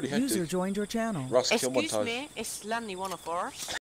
pretty hectic. User joined your channel. Ross kill Excuse montage. me, is Lenny one of ours?